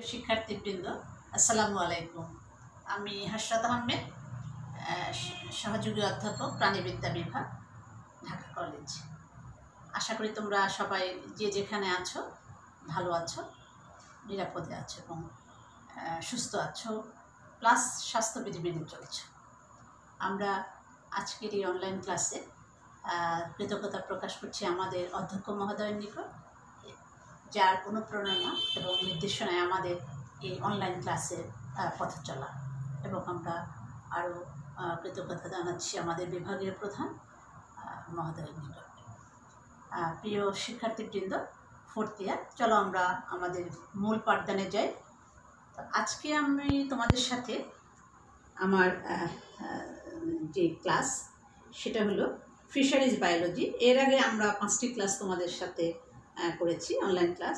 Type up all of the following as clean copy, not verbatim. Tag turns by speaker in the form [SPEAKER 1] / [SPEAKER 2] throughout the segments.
[SPEAKER 1] শিক্ষার্থীবৃন্দ, আসসালামু আলাইকুম। আমি হাসরাত আহমেদ, সহযোগী অধ্যাপক, প্রাণীবিদ্যা বিভাগ, ঢাকা কলেজ। আশা করি তোমরা সবাই যে যেখানে আছো ভালো আছো, নিরাপদে আছো এবং সুস্থ আছো, প্লাস স্বাস্থ্যবিধি মেনে চলছো। আমরা আজকের এই অনলাইন ক্লাসে কৃতজ্ঞতা প্রকাশ করছি আমাদের অধ্যক্ষ মহোদয়ের নিকট, যার অনুপ্রেরণা এবং নির্দেশনায় আমাদের এই অনলাইন ক্লাসের পথ চলা। এবং আমরা আরও কৃতজ্ঞতা জানাচ্ছি আমাদের বিভাগীয় প্রধান মহোদয়ের নিকট। প্রিয় শিক্ষার্থীবৃন্দ, ফোর্থ ইয়ার, চলো আমরা আমাদের মূল পাঠদানে যাই। তো আজকে আমি তোমাদের সাথে আমার যে ক্লাস সেটা হলো ফিশারিজ বায়োলজি। এর আগে আমরা 5টি ক্লাস তোমাদের সাথে করেছি, online class.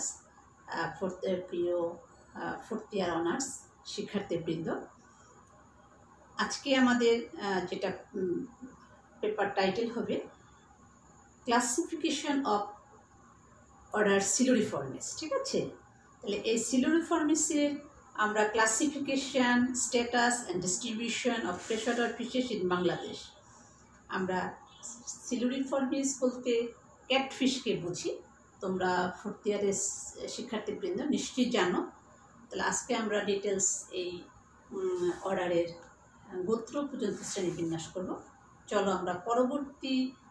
[SPEAKER 1] Fourth year honours শিক্ষার্থীবৃন্দ, আজকে আমাদের যেটা পেপার টাইটেল হবে ক্লাসিফিকেশন অফ অর্ডার সিলোরিফর্মিস। ঠিক আছে, তাহলে এই সিলোরিফর্মিসের আমরা classification, status and distribution of fresh water fishes in Bangladesh. আমরা সিলোরিফর্মিস বলতে ক্যাটফিশকে বুঝি। তোমরা ফোর্থ ইয়ারের শিক্ষার্থীবৃন্দ নিশ্চয়ই জানো। তাহলে আজকে আমরা ডিটেলস এই অর্ডারের গোত্র পর্যন্ত শ্রেণী বিন্যাস করব। চলো আমরা পরবর্তী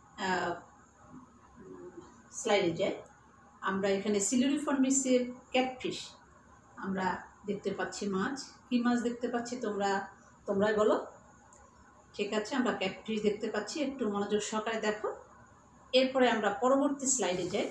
[SPEAKER 1] স্লাইডে যাই। আমরা এখানে সিলোরিফর্মিসের ক্যাটফিশ আমরা দেখতে পাচ্ছি মাছ। কী মাছ দেখতে পাচ্ছি তোমরাই বলো। ঠিক আছে, আমরা ক্যাটফিশ দেখতে পাচ্ছি, একটু মনোযোগ সহকারে দেখো। এরপরে আমরা পরবর্তী স্লাইডে যাই।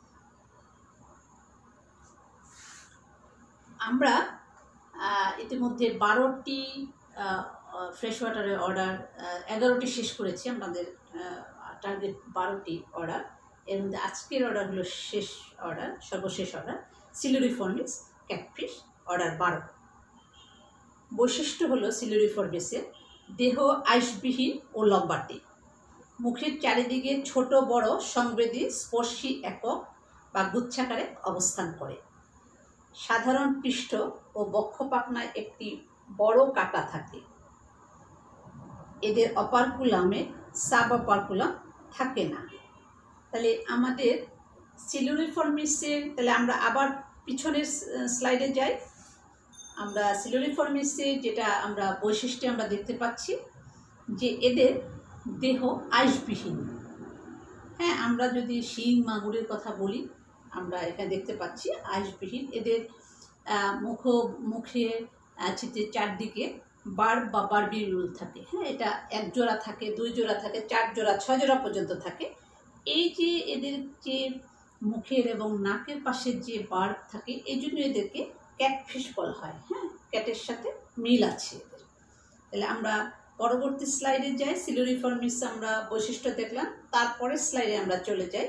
[SPEAKER 1] আমরা ইতিমধ্যে 12টি ফ্রেশ ওয়াটারের অর্ডার, 11টি শেষ করেছি। আমাদের টার্গেট 12টি অর্ডার। এর মধ্যে আজকের অর্ডার হলো শেষ অর্ডার, সর্বশেষ অর্ডার, সিলোরিফর্মিস ক্যাটফিশ অর্ডার 12। বৈশিষ্ট্য হলো সিলোরিফর্মিসের দেহ আইসবিহীন ও লম্বাটে, মুখের চারিদিকে ছোট বড় সংবেদী স্পর্শী একক বা গুচ্ছাকারে অবস্থান করে। সাধারণ পৃষ্ঠ ও বক্ষপাখনায় একটি বড় কাঁটা থাকে। এদের অপারকুলামে সাব অপারকুলাম থাকে না। তাহলে আমাদের সিলোরিফর্মিসের, তাহলে আমরা আবার পিছনের স্লাইডে যাই। আমরা সিলোরিফর্মিসের যেটা আমরা বৈশিষ্ট্য আমরা দেখতে পাচ্ছি যে এদের দেহ আইসবিহীন। হ্যাঁ, আমরা যদি শিং মাগুরের কথা বলি, আমরা এখানে দেখতে পাচ্ছি আইসবিহীন। এদের মুখে চারদিকে বার্ব বা বার্বিউল থাকে। হ্যাঁ, এটা 1 জোড়া থাকে, 2 জোড়া থাকে, 4 জোড়া, 6 জোড়া পর্যন্ত থাকে। এই যে এদের যে মুখের এবং নাকের পাশে যে বার্ব থাকে, এই জন্য এদেরকে ক্যাটফিশ বলা হয়। হ্যাঁ, ক্যাটের সাথে মিল আছে এদের। তাহলে আমরা পরবর্তী স্লাইডে যাই। সিলোরিফর্মিস আমরা বৈশিষ্ট্য দেখলাম, তারপরে স্লাইডে আমরা চলে যাই।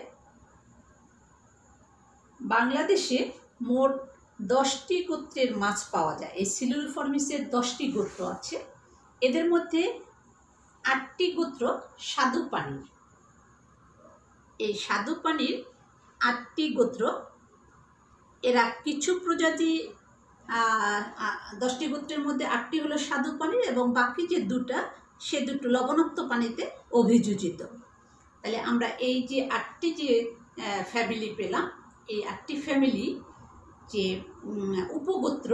[SPEAKER 1] বাংলাদেশে মোট 10টি গোত্রের মাছ পাওয়া যায়। এই সিলোরিফর্মিসের 10টি গোত্র আছে। এদের মধ্যে 8টি গোত্র স্বাদু পানির। এই স্বাদু পানির 8টি গোত্র, এরা কিছু প্রজাতি, 10টি গোত্রের মধ্যে 8টি হলো স্বাদু পানির এবং বাকি যে 2টা, সে 2টো লবণাক্ত পানিতে অভিযোজিত। তাহলে আমরা এই যে 8টি যে ফ্যামিলি পেলাম, এই 8টি ফ্যামিলি যে উপগোত্র,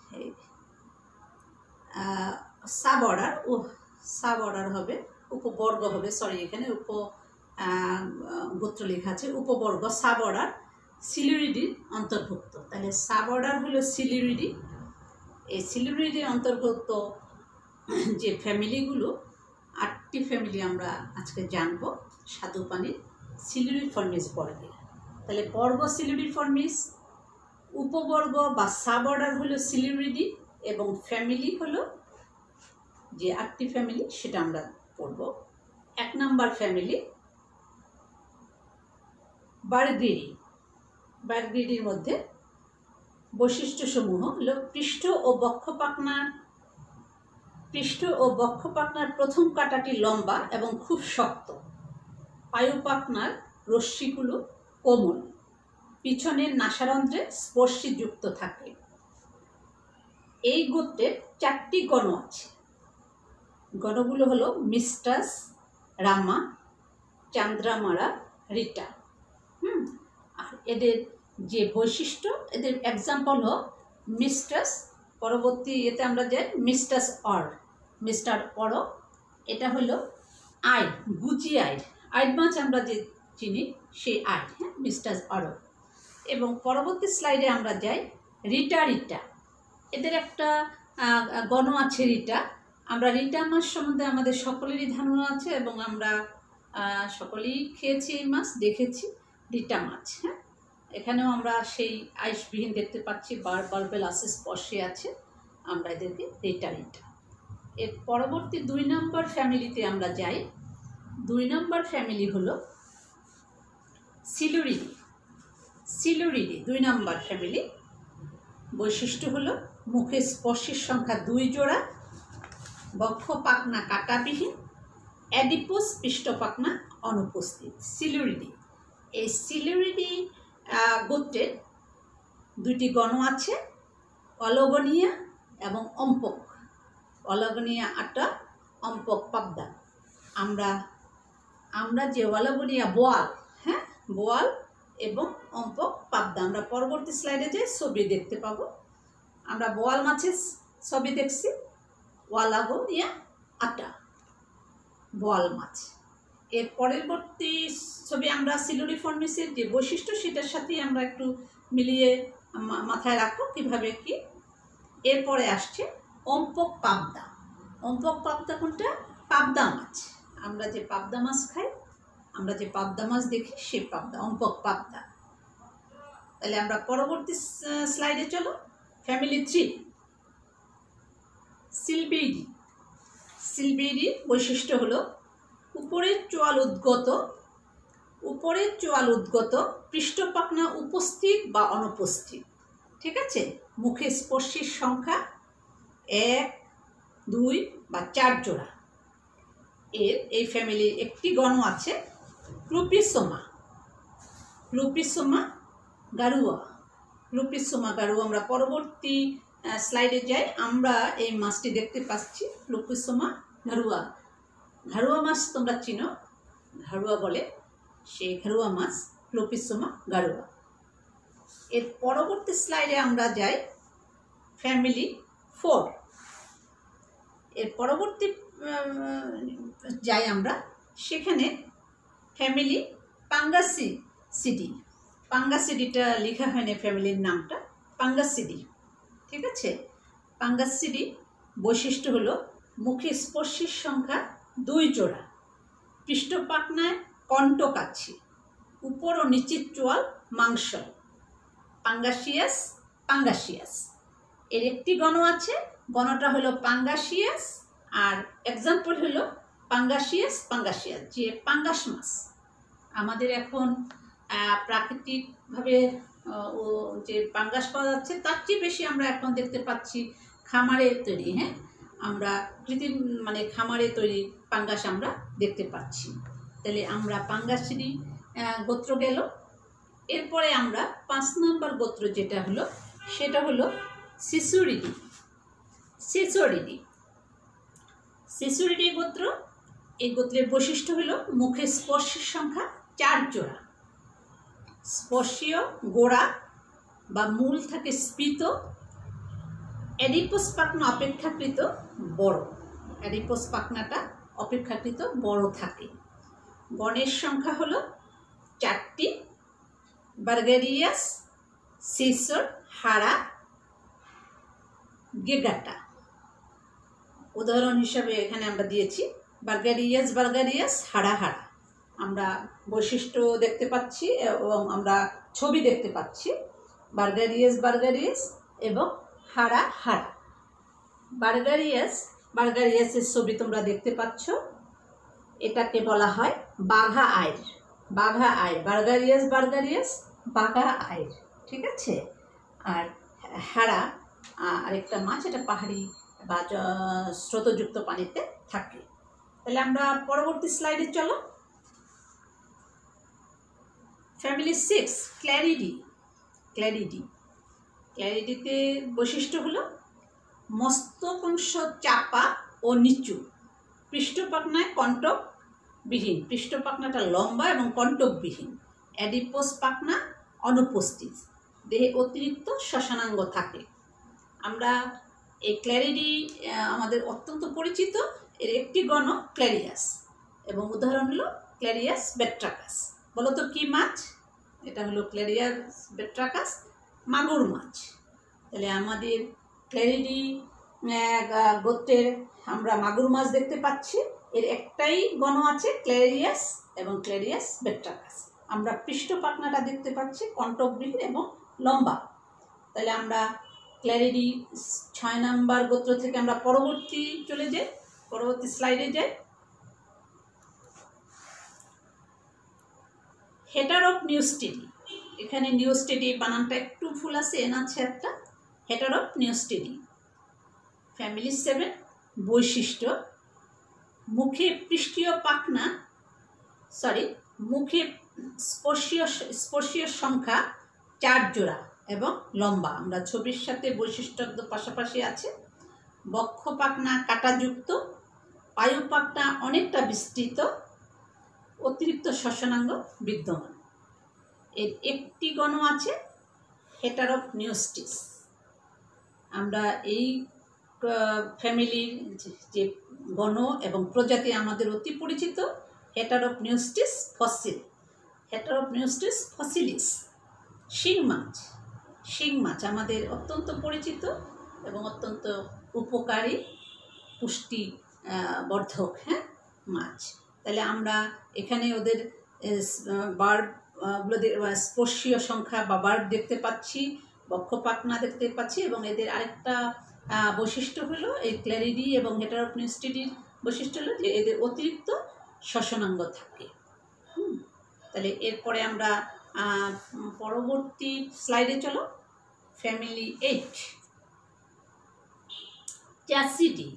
[SPEAKER 1] সাব অর্ডার হবে, উপবর্গ হবে, সরি এখানে গোত্র লেখা আছে, উপবর্গ সাব অর্ডার সিলোরিডির অন্তর্ভুক্ত। তাহলে সাব অর্ডার হলো সিলোরিডি। এই সিলোরিডির অন্তর্ভুক্ত যে ফ্যামিলিগুলো, 8টি ফ্যামিলি আমরা আজকে জানব স্বাদু পানির সিলোরিফর্মিস বর্গের। তাহলে বর্গ সিলোরিফর্মিস, উপবর্গ বা সাব অর্ডার হলো সিলোরিডি এবং ফ্যামিলি হলো যে 8টি ফ্যামিলি, সেটা আমরা পড়ব। 1 নম্বর ফ্যামিলি বার্গিডির মধ্যে বৈশিষ্ট্যসমূহ হলো পৃষ্ঠ ও বক্ষপাখনার প্রথম কাঁটাটি লম্বা এবং খুব শক্ত। পায়ুপাখনার রশ্মিগুলো কোমল, পিছনের নাসারন্ধ্রে স্পর্শীযুক্ত থাকে। এই গোত্রের 4টি গণ আছে। গণগুলো হলো মিস্টাস, রামা, চান্দ্রামারা, রিটা। আর এদের যে বৈশিষ্ট্য, এদের এক্সাম্পল হলো মিস্টাস, পরবর্তী এতে আমরা যাই মিস্টাস অর, মিস্টার অর, এটা হলো আইড, গুচি আইড, আইড মাছ আমরা যে চিনি সেই আইড, হ্যাঁ, মিস্টাস অর। এবং পরবর্তী স্লাইডে আমরা যাই রিটা। রিটা এদের একটা গণ আছে রিটা। আমরা রিটা মাছ সম্বন্ধে আমাদের সকলেরই ধারণা আছে এবং আমরা সকলেই খেয়েছি এই মাছ, দেখেছি রিটা মাছ। হ্যাঁ, এখানেও আমরা সেই আইসবিহীন দেখতে পাচ্ছি, বাল্বেল আসে, স্পর্শে আছে, আমরা এদেরকে রিটা। রিটা এর পরবর্তী 2 নম্বর ফ্যামিলিতে আমরা যাই। 2 নম্বর ফ্যামিলি হলো সিলুরিডি। সিলুরিডি 2 নম্বর ফ্যামিলি। বৈশিষ্ট্য হলো মুখে স্পর্শের সংখ্যা 2 জোড়া, বক্ষ পাখনা কাটাবিহীন, অ্যাডিপোস পৃষ্ঠপাখনা অনুপস্থিত। সিলুরিডি, এই সিলুরিডি গোত্রের 2টি গণ আছে, অলগনিয়া এবং অম্পক। অলগনিয়া আটা, অম্পক পাবদা। আমরা যে অলগনিয়া বোয়াল, হ্যাঁ, বোয়াল এবং অম্পক পাবদা আমরা পরবর্তী স্লাইডে যে ছবি দেখতে পাবো। আমরা বোয়াল মাছের ছবি দেখছি, ওয়ালাগনিয়া আটা, বোয়াল মাছ। এর পরবর্তী ছবি আমরা সিলুরিফর্মিসের যে বৈশিষ্ট্য সেটার সাথেই আমরা একটু মিলিয়ে মাথায় রাখো কীভাবে কি। এরপরে আসছে অম্পক পাবদা। অম্পক পাবদা কোনটা? পাবদা মাছ। আমরা যে পাবদা মাছ খাই, আমরা যে পাবদা মাছ দেখি সেই পাবদা, অম্পক পাবদা। তাহলে আমরা পরবর্তী স্লাইডে চলো। ফ্যামিলি 3, সিলবিডি। সিলবিডির বৈশিষ্ট্য হলো উপরের চোয়াল উদ্গত, পৃষ্ঠপাখনা উপস্থিত বা অনুপস্থিত। ঠিক আছে, মুখে স্পর্শের সংখ্যা 1, 2 বা 4 জোড়া। এই ফ্যামিলির একটি গণ আছে ক্লুপিসোমা। ক্লুপিসোমা গারুয়া। ক্লুপিসোমা গারুয়া আমরা পরবর্তী স্লাইডে যাই। আমরা এই মাছটি দেখতে পাচ্ছি ক্লুপিসোমা গারুয়া। ঘারুয়া মাছ তোমরা চিনো, ঘারুয়া বলে, সেই ঘারুয়া মাছ ক্লুপিসোমা গারুয়া। এর পরবর্তী স্লাইডে আমরা যাই ফ্যামিলি 4। এর পরবর্তী যাই আমরা, সেখানে ফ্যামিলি পাঙ্গাসিডি। পাঙ্গাসিডিটা লেখা হয়নি ফ্যামিলির নামটা, পাঙ্গাসিডি। ঠিক আছে, পাঙ্গাসিডি বৈশিষ্ট্য হলো মুখে স্পর্শের সংখ্যা 2 জোড়া, পৃষ্ঠপাখনায় কণ্টক আছে, উপর ও নিচের চোয়াল মাংস। পাঙ্গাসিয়াস এর একটি গণ আছে, গণটা হলো পাঙ্গাসিয়াস, আর এক্সাম্পল হলো পাঙ্গাসিয়াস যে পাঙ্গাস মাছ। আমাদের এখন প্রাকৃতিকভাবে যে পাঙ্গাস পাওয়া যাচ্ছে তার চেয়ে বেশি আমরা এখন দেখতে পাচ্ছি খামারে তৈরি, হ্যাঁ, আমরা কৃত্রিম খামারে তৈরি পাঙ্গাস আমরা দেখতে পাচ্ছি। তাহলে আমরা পাঙ্গাসিডি গোত্র গেল। এরপরে আমরা 5 নম্বর গোত্র যেটা হলো সেটা হলো সিসুরিডি গোত্র। এই গোত্রের বৈশিষ্ট্য হলো মুখে স্পর্শের সংখ্যা 4 জোড়া, স্পর্শীয় গোড়া বা মূল থাকে স্ফীত, অ্যাডিপোস পাখনা অপেক্ষাকৃত বড়। অ্যাডিপোস পাখনাটা অপেক্ষাকৃত বড় থাকে। গণের সংখ্যা হলো 4টি, বার্গারিয়াস, সিসর, হাড়া, গেগাটা। উদাহরণ হিসাবে এখানে আমরা দিয়েছি বার্গারিয়াস, হাড়া। আমরা বৈশিষ্ট্য দেখতে পাচ্ছি এবং আমরা ছবি দেখতে পাচ্ছি, বার্গারিয়াস এবং হাড়া। বার্গারিয়াসের ছবি তোমরা দেখতে পাচ্ছ, এটাকে বলা হয় বাঘা আইর। বার্গারিয়াস বাঘা আইর। ঠিক আছে, আর হাড়া আরেকটা মাছ, এটা পাহাড়ি বা স্রোতযুক্ত পানিতে থাকে। তাহলে আমরা পরবর্তী স্লাইডে চলো। ফ্যামিলি 6, ক্ল্যারিডিতে বৈশিষ্ট্য হলো মস্তক অংশ চাপা ও নিচু, পৃষ্ঠপাখনায় কণ্টকবিহীন, পৃষ্ঠপাখনাটা লম্বা এবং কণ্টকবিহীন। অ্যাডিপোস পাখনা অনুপস্থিত, দেহে অতিরিক্ত শ্বসনাঙ্গ থাকে। আমরা এই ক্ল্যারিডি আমাদের অত্যন্ত পরিচিত, এর একটি গণ ক্ল্যারিয়াস এবং উদাহরণ হলো ক্ল্যারিয়াস বেট্রাকাস। বলো তো কি মাছ? এটা হলো ক্ল্যারিয়াস বেট্রাকাস, মাগুর মাছ। তাহলে আমাদের ক্ল্যারিডি গোত্রের আমরা মাগুর মাছ দেখতে পাচ্ছি, এর একটাই গণ আছে ক্ল্যারিয়াস এবং ক্ল্যারিয়াস বেট্রাকাস। আমরা পৃষ্ঠপাখনাটা দেখতে পাচ্ছি কণ্টকবিহীন এবং লম্বা। তাহলে আমরা ক্ল্যারিডি 6 নম্বর গোত্র থেকে আমরা পরবর্তী স্লাইডে যাই। হেটারোপনিউস্টেডি, এখানে নিউস্টেডি বানানটা একটু ভুল আছে, এন আছে একটা। Heteropneustidae, family 7। বৈশিষ্ট্য: মুখে মুখে স্পর্শীয় সংখ্যা 4 জোড়া এবং লম্বা। আমরা ছবির সাথে বৈশিষ্ট্য পাশাপাশি আছে। বক্ষ পাখনা কাঁটাযুক্ত, পায়ু পাখনা অনেকটা বিস্তৃত, অতিরিক্ত শ্বসনাঙ্গ বিদ্যমান। এর একটি গণ আছে হেটারোপনিউস্টিস। আমরা এই ফ্যামিলির যে গণ এবং প্রজাতি আমাদের অতি পরিচিত হেটারোপনিউস্টিস ফসিল, হেটারোপনিউস্টিস ফসিলিস। শিং মাছ আমাদের অত্যন্ত পরিচিত এবং অত্যন্ত উপকারী পুষ্টি বর্ধক মাছ। তাহলে আমরা এখানে ওদের স্পর্শীয় সংখ্যা বা বার্ব দেখতে পাচ্ছি, বক্ষ পাখনা দেখতে পাচ্ছি এবং এদের আরেকটা বৈশিষ্ট্য হলো এই ক্ল্যারিডি এবং হেটারোপনিউস্টেডির বৈশিষ্ট্য হলো যে এদের অতিরিক্ত শ্বসনাঙ্গ থাকে। তাহলে এরপরে আমরা পরবর্তী স্লাইডে চলো। Family 8, Chacidae.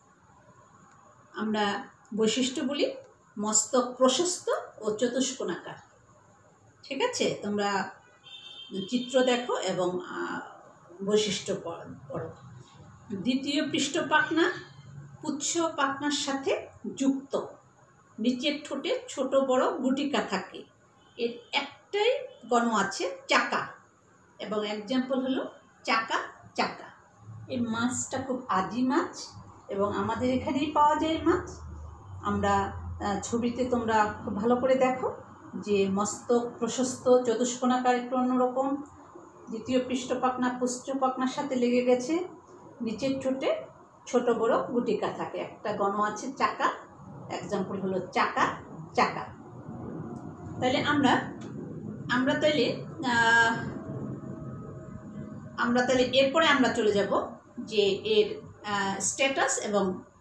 [SPEAKER 1] আমরা বৈশিষ্ট্য বলি মস্তক প্রশস্ত ও চতুষ্কোণাকার। ঠিক আছে, তোমরা চিত্র দেখো এবং বৈশিষ্ট্য পড়ো। দ্বিতীয় পৃষ্ঠপাখনা পুচ্ছ পাখনার সাথে যুক্ত, নিচের ঠোঁটে ছোট বড় গুটিকা থাকে। এর একটাই গণ আছে চাকা এবং এক্সাম্পল হলো চাকা। এই মাছটা খুব আদি মাছ এবং আমাদের এখানেই পাওয়া যায় মাছ। আমরা ছবিতে তোমরা খুব ভালো করে দেখো যে মস্তক প্রশস্ত, চতুষ্কোণাকার একটু অন্যরকম। দ্বিতীয় পৃষ্ঠপাখনা পুচ্ছ পাখনার সাথে লেগে গেছে, নিচের ঠোঁটে ছোট বড় গুটিকা থাকে। একটা গণ আছে চাকা, এক্সাম্পল হলো চাকা। তাহলে আমরা তাহলে এরপরে আমরা চলে যাব যে এর স্ট্যাটাস এবং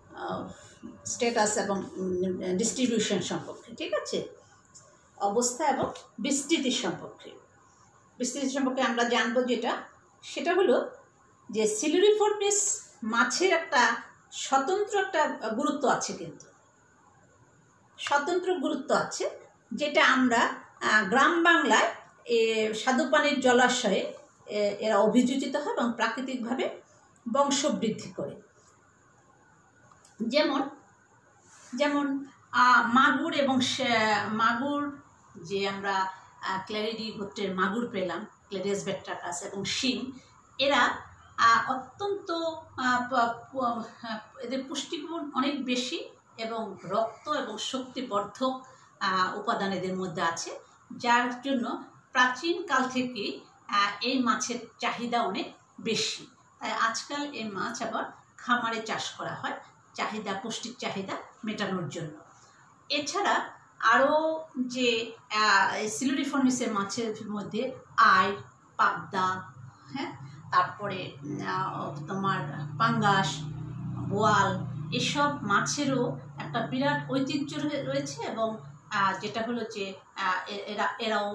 [SPEAKER 1] ডিস্ট্রিবিউশন সম্পর্কে। ঠিক আছে, অবস্থা এবং বিস্তৃতি সম্পর্কে আমরা জানবো। সেটা হলো যে সিলুরিফর্মিস মাছের একটা স্বতন্ত্র একটা গুরুত্ব আছে, কিন্তু স্বতন্ত্র গুরুত্ব আছে, যেটা আমরা গ্রাম বাংলায় স্বাদুপানির জলাশয়ে এরা অভিযোজিত হয় এবং প্রাকৃতিকভাবে বংশবৃদ্ধি করে। যেমন মাগুর এবং মাগুর, যে আমরা ক্ল্যারিডি গোত্রের মাগুর পেলাম, ক্ল্যারিয়াস বেট্রাকাস এবং শিং, এরা অত্যন্ত এদের পুষ্টিগুণ অনেক বেশি এবং রক্ত এবং শক্তিবর্ধক উপাদান এদের মধ্যে আছে, যার জন্য প্রাচীনকাল থেকেই এই মাছের চাহিদা অনেক বেশি। তাই আজকাল এই মাছ আবার খামারে চাষ করা হয় পুষ্টির চাহিদা মেটানোর জন্য। এছাড়া আরও যে সিলুরিফর্মিসের মাছের মধ্যে আই, পাবদা, তারপরে তোমার পাঙ্গাস, বোয়াল, এসব মাছেরও একটা বিরাট ঐতিহ্য রয়েছে এবং যেটা হলো যে এরাও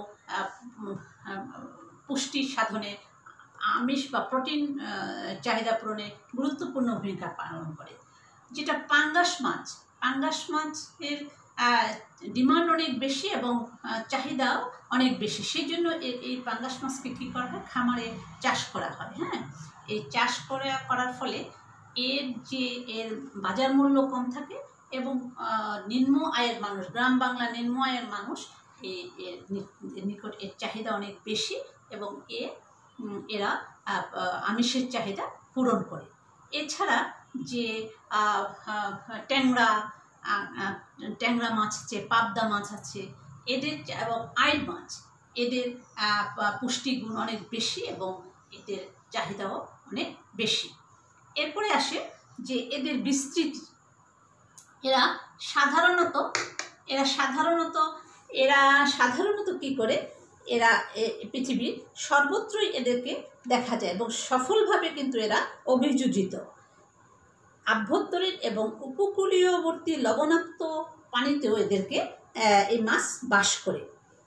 [SPEAKER 1] পুষ্টি সাধনে, আমিষ বা প্রোটিন চাহিদা পূরণে গুরুত্বপূর্ণ ভূমিকা পালন করে। যেটা পাঙ্গাস মাছের ডিমান্ড অনেক বেশি এবং চাহিদাও অনেক বেশি, সেই জন্য এই পাঙ্গাস মাছকে কী করা হয়, খামারে চাষ করা হয়। এই চাষ করার ফলে এর বাজার মূল্য কম থাকে এবং নিম্ন আয়ের মানুষ, গ্রাম বাংলা নিম্ন আয়ের মানুষ এর নিকট এর চাহিদা অনেক বেশি এবং এরা আমিষের চাহিদা পূরণ করে। এছাড়া যে ট্যাংরা মাছ আছে, পাবদা মাছ আছে, এদের এবং আইল মাছ, এদের পুষ্টিগুণ অনেক বেশি এবং এদের চাহিদাও অনেক বেশি। এরপরে আসে যে এদের বিস্তৃতি। এরা সাধারণত কি করে, এরা পৃথিবীর সর্বত্রই এদেরকে দেখা যায় এবং সফলভাবে কিন্তু এরা অভিযোজিত। আভ্যন্তরীণ এবং উপকূলীয়বর্তী লবণাক্ত পানিতেও এদেরকে এই মাছ বাস করে।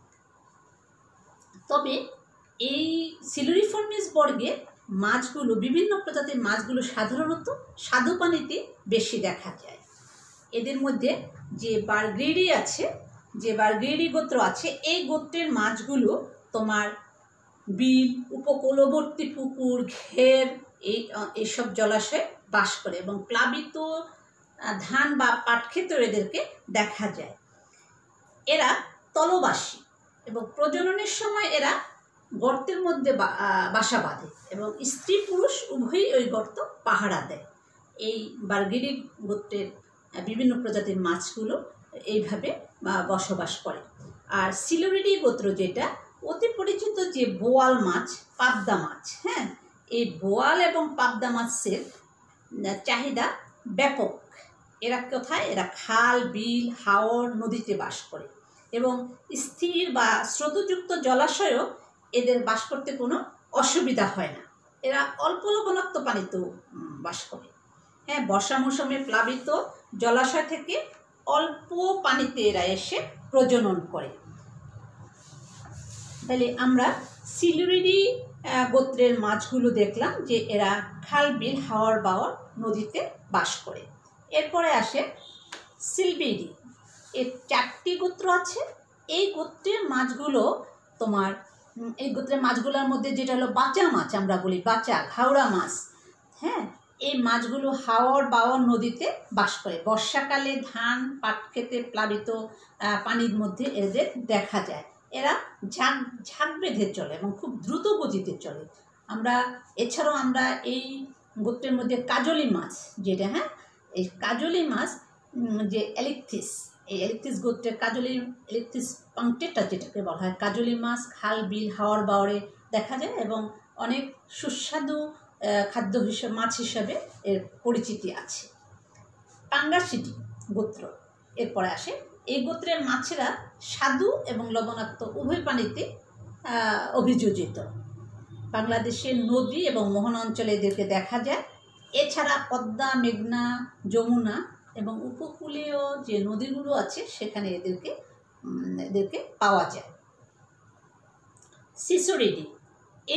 [SPEAKER 1] তবে এই সিলুরিফর্মিস বর্গের মাছগুলো, বিভিন্ন প্রজাতির মাছগুলো সাধারণত স্বাদু পানিতে বেশি দেখা যায়। এদের মধ্যে যে বারগ্রেডি আছে, যে বারগ্রেডি গোত্র আছে, এই গোত্রের মাছগুলো তোমার বিল, উপকূলবর্তী পুকুর, ঘের এইসব জলাশয়ে বাস করে এবং প্লাবিত ধান বা পাট ক্ষেতেও এদেরকে দেখা যায়। এরা তলবাসী এবং প্রজননের সময় এরা গর্তের মধ্যে বাসা বাঁধে এবং স্ত্রী পুরুষ উভয়ই ওই গর্ত পাহারা দেয়। এই বারগ্রেডি গোত্রের বিভিন্ন প্রজাতির মাছগুলো এইভাবে বসবাস করে। আর সিলুরিডি গোত্র যেটা অতি পরিচিত, যে বোয়াল মাছ, পাবদা মাছ, হ্যাঁ, এই বোয়াল এবং পাবদা মাছের চাহিদা ব্যাপক। এরা কোথায়? এরা খাল, বিল, হাওর, নদীতে বাস করে এবং স্থির বা স্রোতযুক্ত জলাশয়েও এদের বাস করতে কোনো অসুবিধা হয় না। এরা অল্প লবণাক্ত পানিতেও বাস করে। হ্যাঁ, বর্ষা মৌসুমে প্লাবিত জলাশয় থেকে অল্প পানিতে এরা এসে প্রজনন করে। তাহলে আমরা সিলুরিডি গোত্রের মাছগুলো দেখলাম যে এরা খাল, বিল, হাওর, বাওর, নদীতে বাস করে। এরপরে আসে সিলবিডি। এর 4টি গোত্র আছে। এই গোত্রের মাছগুলো তোমার, এই গোত্রের মাছগুলোর মধ্যে যেটা হলো বাচা মাছ, আমরা বলি বাচা, ঘাওড়া মাছ, হ্যাঁ, এই মাছগুলো হাওর, বাওর, নদীতে বাস করে। বর্ষাকালে ধান, পাট ক্ষেতে প্লাবিত পানির মধ্যে এদের দেখা যায়। এরা ঝাঁক বেঁধে চলে এবং খুব দ্রুত গতিতে চলে। এছাড়াও আমরা এই গোত্রের মধ্যে কাজলি মাছ যেটা, হ্যাঁ, এই কাজলি মাছ যে এলিকথিস, এই এলিকথিস গোত্রের এলিকথিস পাংক্টেটা যেটাকে বলা হয়, কাজলি মাছ খাল, বিল, হাওর, বাওরে দেখা যায় এবং অনেক সুস্বাদু খাদ্য মাছ হিসাবে এর পরিচিতি আছে। পাঙ্গাসিডি গোত্র এরপরে আসে। এই গোত্রের মাছেরা স্বাদু এবং লবণাক্ত উভয় পানিতে অভিযোজিত। বাংলাদেশের নদী এবং মোহনা অঞ্চলে এদেরকে দেখা যায়। এছাড়া পদ্মা, মেঘনা, যমুনা এবং উপকূলীয় যে নদীগুলো আছে সেখানে এদেরকে পাওয়া যায়। সিসোরিডি এই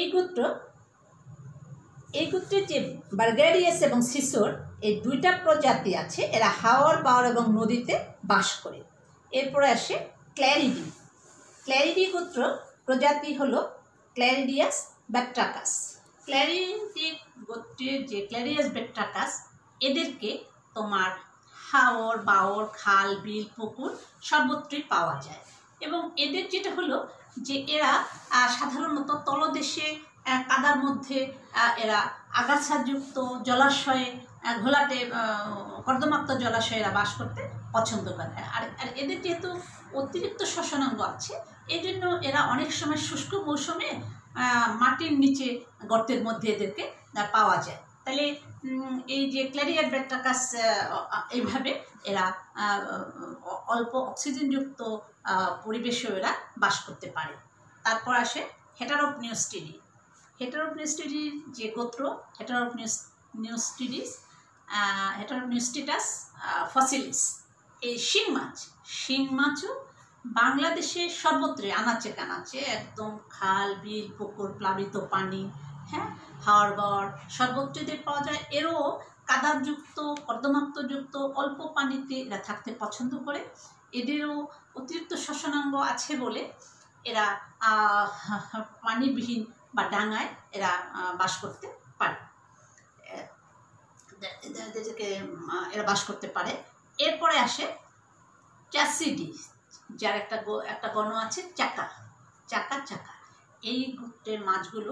[SPEAKER 1] গোত্রের যে বারগ্রেডিয়াস এবং সিসোর, এই 2টা প্রজাতি আছে। এরা হাওর, বাওর এবং নদীতে বাস করে। এরপরে আসে ক্ল্যারিডি। ক্ল্যারিডি গোত্র প্রজাতি হলো ক্ল্যারিডিয়াস ব্যাট্রাকাস। ক্ল্যারিডি গোত্রের যে ক্ল্যারিডিয়াস ব্যাট্রাকাস, এদেরকে তোমার হাওর, বাওর, খাল, বিল, পুকুর সর্বত্রই পাওয়া যায় এবং এদের যেটা হলো যে এরা সাধারণত তলদেশে কাদার মধ্যে এরা আগাছাযুক্ত জলাশয়ে, ঘোলাটে কর্দমাক্ত জলাশয়ে এরা বাস করতে পছন্দ করে। আর এদের যেহেতু অতিরিক্ত শ্বসনাঙ্গ আছে, এই জন্য এরা অনেক সময় শুষ্ক মৌসুমে মাটির নিচে গর্তের মধ্যে এদেরকে পাওয়া যায়। তাহলে এই যে ক্ল্যারিডিয়াস ব্যাট্রাকাস, এইভাবে এরা অল্প অক্সিজেনযুক্ত পরিবেশেও এরা বাস করতে পারে। তারপর আসে হেটারোপনিওস্টিডি। হেটারোপনিওস্টিডির যে গোত্র হেটারোপনিওস্টিটাস ফসিলিস। এই শিং মাছও বাংলাদেশে সর্বত্রই আনাচে কানাচে, একদম খাল, বিল, পুকুর, প্লাবিত পানি, হ্যাঁ, হাওর, বাওর সর্বত্রই পাওয়া যায়। এরও কাদাযুক্ত, কর্দমাক্তযুক্ত অল্প পানিতে এরা থাকতে পছন্দ করে। এদেরও অতিরিক্ত শ্বসনাঙ্গ আছে বলে এরা পানিবিহীন বা ডাঙায় এরা বাস করতে পারে। এদেরকে এরা বাস করতে পারে। এরপরে আসে চ্যাসিডি, যার একটা গণ আছে চাকা। এই গোত্রের মাছগুলো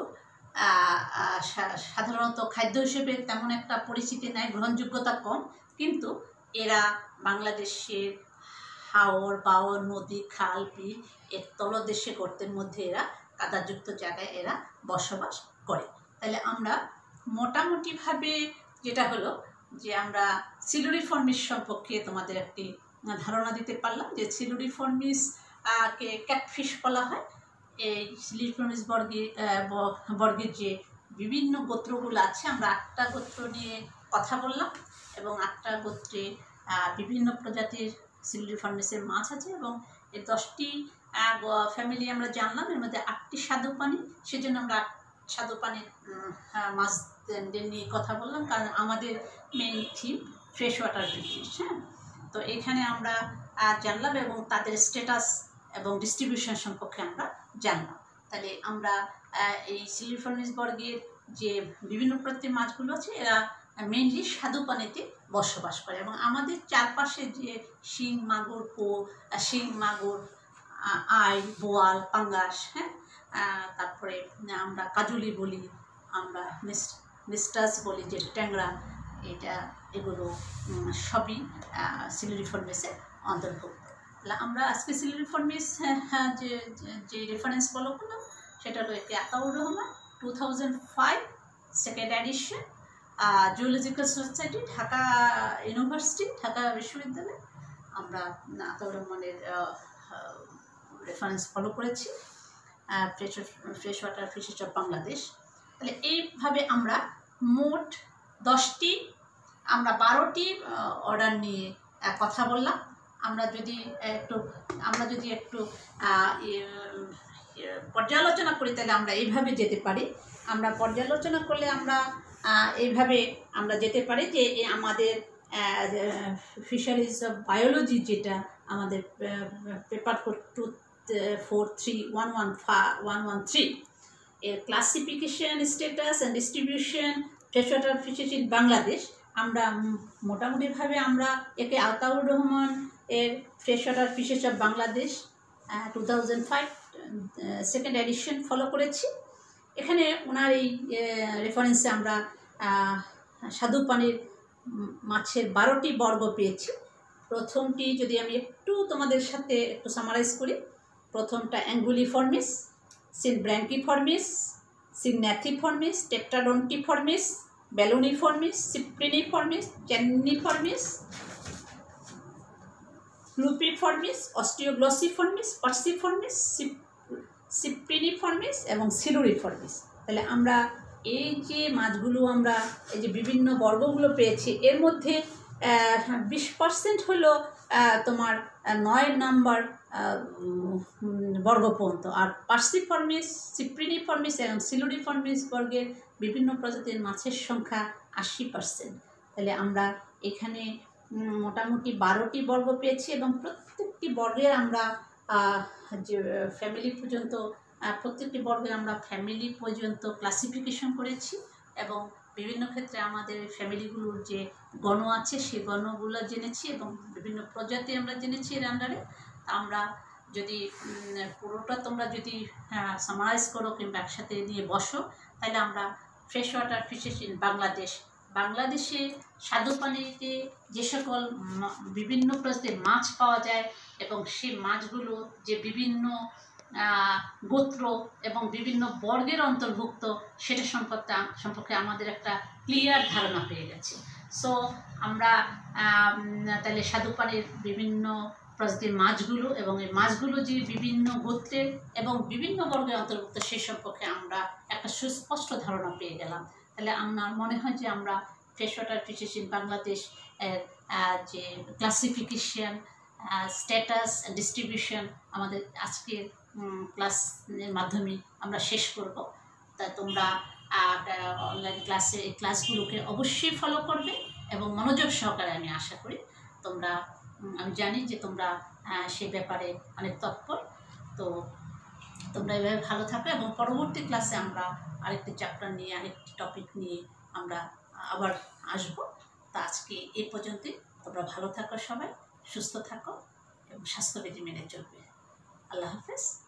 [SPEAKER 1] সাধারণত খাদ্য হিসেবে তেমন একটা পরিচিতি নেয়, গ্রহণযোগ্যতা কম, কিন্তু এরা বাংলাদেশের হাওর বাওর নদী খাল বিল এর তলদেশে গর্তের মধ্যে এরা কাদাযুক্ত জায়গায় এরা বসবাস করে। তাহলে আমরা মোটামুটিভাবে যেটা হলো যে আমরা সিলুরিফর্মিস সম্পর্কে তোমাদের একটি ধারণা দিতে পারলাম, যে সিলুরিফর্মিস কে ক্যাটফিশ বলা হয়। এই সিলুরিফর্মিস বর্গের যে বিভিন্ন গোত্রগুলো আছে, আমরা 8টা গোত্র নিয়ে কথা বললাম, এবং 8টা গোত্রে বিভিন্ন প্রজাতির সিলুরিফর্মিসের মাছ আছে, এবং এই 10টি ফ্যামিলি আমরা জানলাম। এর মধ্যে 8টি স্বাদুপানি, সেজন্য আমরা স্বাদুপানির মাছদের নিয়ে কথা বললাম, কারণ আমাদের main theme fresh water fish. হ্যাঁ, তো এখানে আমরা জানলাম এবং তাদের স্ট্যাটাস এবং ডিস্ট্রিবিউশন সম্পর্কে আমরা জানলাম। তাহলে আমরা এই সিলুরিফর্মিস বর্গের যে বিভিন্ন প্রজাতির মাছগুলো আছে, এরা মেইনলি স্বাদুপানিতে বসবাস করে, এবং আমাদের চারপাশে যে শিং মাগুর, আই, বোয়াল, পাঙ্গাস, হ্যাঁ, তারপরে আমরা কাজুলি বলি, আমরা মিস্টাস বলি, যে ট্যাংরা, এগুলো সবই সিলুরিফর্মিসের অন্তর্ভুক্ত। তাহলে আমরা আজকে সিলুরিফর্মিস যে রেফারেন্স ফলো করলাম সেটা হলো Ataur Rahman, 2005 second edition, zoological society, Dhaka university, Dhaka বিশ্ববিদ্যালয়। আমরা আতাউর রহমানের রেফারেন্স ফলো করেছি, fresh water fishes of Bangladesh. তাহলে এইভাবে আমরা মোট 10টি, আমরা 12টি অর্ডার নিয়ে কথা বললাম। আমরা যদি একটু পর্যালোচনা করি, তাহলে আমরা এইভাবে যেতে পারি। আমরা পর্যালোচনা করলে আমরা এইভাবে আমরা যেতে পারি যে আমাদের ফিশারিজ অফ বায়োলজি, যেটা আমাদের পেপার 2431113 এর classification, status and distribution fresh water fishes in Bangladesh, আমরা মোটামুটিভাবে আমরা একে আতাউর রহমান এর fresh water fishes of Bangladesh 2005 second edition follow করেছি। এখানে ওনার এই রেফারেন্সে আমরা স্বাদুপানির মাছের 12টি বর্গ পেয়েছি। প্রথমটি যদি আমি একটু তোমাদের সাথে একটু সামারাইজ করি, প্রথমটা অ্যাঙ্গুলিফর্মিস, সিনব্র্যাঙ্কিফর্মিস, সিগন্যাথিফর্মিস, টেট্রাডন্টিফর্মিস, বেলুনিফর্মিস, সিপ্রিনিফর্মিস, চ্যানিফর্মিস, লুপিফর্মিস, অস্টিওগ্লসিফর্মিস, পার্সিফর্মিস, সিপ্রিনিফর্মিস এবং সিলুরিফর্মিস। তাহলে আমরা এই যে মাছগুলো, আমরা এই যে বিভিন্ন বর্গগুলো পেয়েছি, এর মধ্যে 20% হলো তোমার 9 নম্বর বর্গ পর্যন্ত, আর পার্সিফর্মিস, সিপ্রিনিফর্মিস এবং সিলুরিফর্মিস বর্গের বিভিন্ন প্রজাতির মাছের সংখ্যা 80%। তাহলে আমরা এখানে মোটামুটি 12টি বর্গ পেয়েছি, এবং প্রত্যেকটি বর্গের আমরা যে ফ্যামিলি পর্যন্ত, প্রত্যেকটি বর্গের আমরা ফ্যামিলি পর্যন্ত ক্লাসিফিকেশন করেছি, এবং বিভিন্ন ক্ষেত্রে আমাদের ফ্যামিলিগুলোর যে গণ আছে সেই গণগুলো জেনেছি, এবং বিভিন্ন প্রজাতি আমরা জেনেছি এর আন্ডারে। আমরা যদি পুরোটা তোমরা যদি সামারাইজ করো কিংবা একসাথে নিয়ে বসো, তাহলে আমরা ফ্রেশ ওয়াটার ফিশেস ইন বাংলাদেশে স্বাদুপানিতে যে সকল বিভিন্ন প্রজাতির মাছ পাওয়া যায়, এবং সেই মাছগুলো যে বিভিন্ন গোত্র এবং বিভিন্ন বর্গের অন্তর্ভুক্ত, সেটা সম্পর্কে আমাদের একটা ক্লিয়ার ধারণা পেয়ে গেছে। সো আমরা তাহলে স্বাদুপানির বিভিন্ন প্রজাতির মাছগুলো এবং এই মাছগুলো যে বিভিন্ন গোত্রের এবং বিভিন্ন বর্গের অন্তর্ভুক্ত, সে সম্পর্কে আমরা একটা সুস্পষ্ট ধারণা পেয়ে গেলাম। তাহলে আমার মনে হয় যে আমরা fresh water fishes in Bangladesh এর যে ক্লাসিফিকেশন, স্ট্যাটাস, ডিস্ট্রিবিউশন আমাদের আজকের ক্লাসের মাধ্যমে আমরা শেষ করব। তা তোমরা অনলাইন ক্লাসগুলোকে অবশ্যই ফলো করবে এবং মনোযোগ সহকারে, আমি আশা করি তোমরা, আমি জানি যে তোমরা সে ব্যাপারে অনেক তৎপর। তো তোমরা এভাবে ভালো থাকো, এবং পরবর্তী ক্লাসে আমরা আরেকটি চ্যাপ্টার নিয়ে, আরেকটি টপিক নিয়ে আমরা আবার আসবো। তো আজকে এই পর্যন্তই। তোমরা ভালো থাকো, সবাই সুস্থ থাকো এবং স্বাস্থ্যবিধি মেনে চলবে। আল্লাহ হাফেজ।